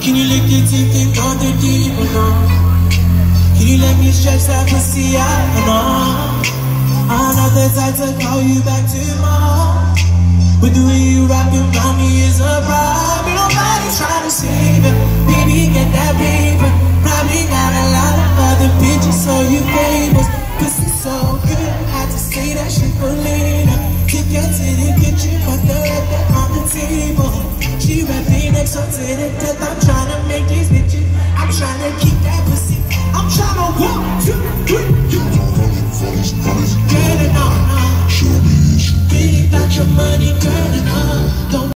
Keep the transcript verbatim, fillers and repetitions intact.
Can you lick your teeth and go the deep or no? Can you let me stretch that pussy out or no? I'm not the type to call you back tomorrow, but the way you rockin' around me is a problem. Ain't nobody trying to save it. Baby, get that paper. Probably got a lot of other bitches, so you famous. Pussy so good, had to say that shit for later. Take her to the kitchen, put the red on the table. She rapping next up to the death.